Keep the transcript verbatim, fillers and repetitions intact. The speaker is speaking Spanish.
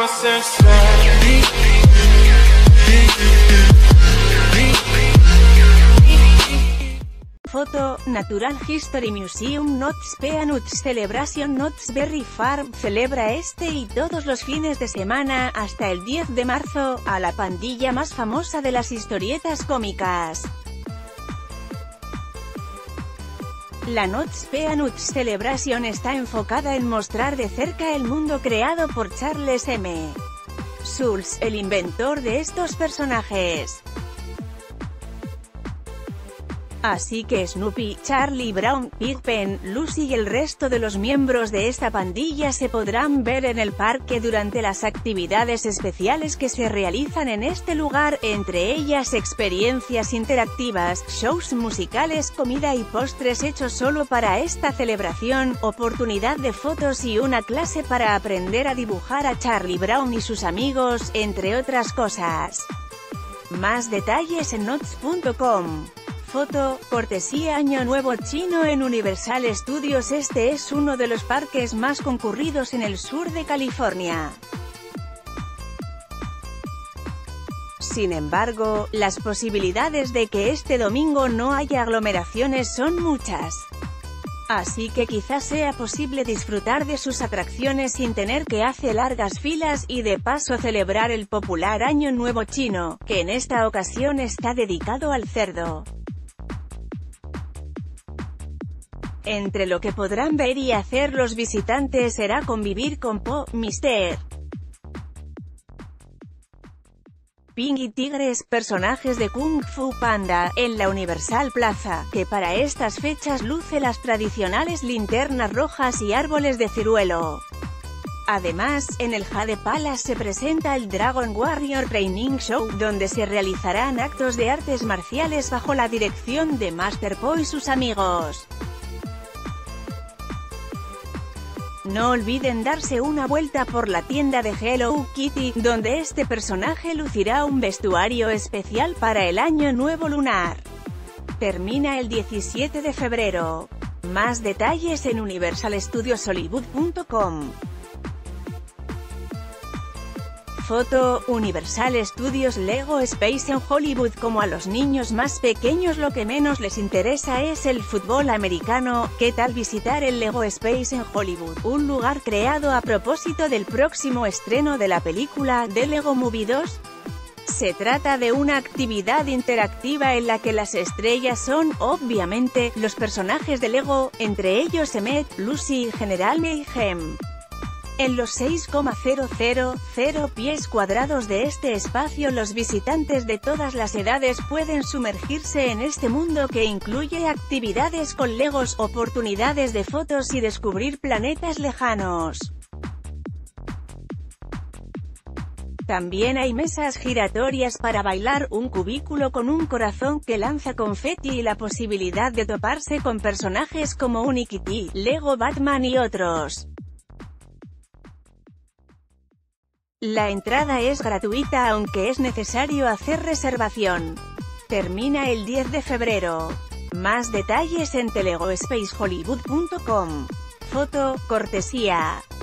Foto, Natural History Museum Notts Peanuts Celebration Knott's Berry Farm celebra este y todos los fines de semana, hasta el diez de marzo, a la pandilla más famosa de las historietas cómicas. La Knott's Peanuts Celebration está enfocada en mostrar de cerca el mundo creado por Charles M. Schulz, el inventor de estos personajes. Así que Snoopy, Charlie Brown, Pigpen, Lucy y el resto de los miembros de esta pandilla se podrán ver en el parque durante las actividades especiales que se realizan en este lugar, entre ellas experiencias interactivas, shows musicales, comida y postres hechos solo para esta celebración, oportunidad de fotos y una clase para aprender a dibujar a Charlie Brown y sus amigos, entre otras cosas. Más detalles en Knotts punto com. Foto, cortesía Año Nuevo Chino en Universal Studios. Este es uno de los parques más concurridos en el sur de California. Sin embargo, las posibilidades de que este domingo no haya aglomeraciones son muchas. Así que quizás sea posible disfrutar de sus atracciones sin tener que hacer largas filas y de paso celebrar el popular Año Nuevo Chino, que en esta ocasión está dedicado al cerdo. Entre lo que podrán ver y hacer los visitantes será convivir con Po, míster Ping y Tigres, personajes de Kung Fu Panda, en la Universal Plaza, que para estas fechas luce las tradicionales linternas rojas y árboles de ciruelo. Además, en el Jade Palace se presenta el Dragon Warrior Training Show, donde se realizarán actos de artes marciales bajo la dirección de Master Po y sus amigos. No olviden darse una vuelta por la tienda de Hello Kitty, donde este personaje lucirá un vestuario especial para el Año Nuevo Lunar. Termina el diecisiete de febrero. Más detalles en Universal Studios Hollywood punto com. Foto, Universal Studios Lego Space en Hollywood. Como a los niños más pequeños lo que menos les interesa es el fútbol americano, ¿qué tal visitar el Lego Space en Hollywood? Un lugar creado a propósito del próximo estreno de la película The Lego Movie dos. Se trata de una actividad interactiva en la que las estrellas son, obviamente, los personajes de Lego, entre ellos Emmett, Lucy y General Mayhem. En los seis coma cero cero cero pies cuadrados de este espacio los visitantes de todas las edades pueden sumergirse en este mundo que incluye actividades con Legos, oportunidades de fotos y descubrir planetas lejanos. También hay mesas giratorias para bailar, un cubículo con un corazón que lanza confeti y la posibilidad de toparse con personajes como Unikitty, Lego Batman y otros. La entrada es gratuita aunque es necesario hacer reservación. Termina el diez de febrero. Más detalles en Lego Space Hollywood punto com. Foto, cortesía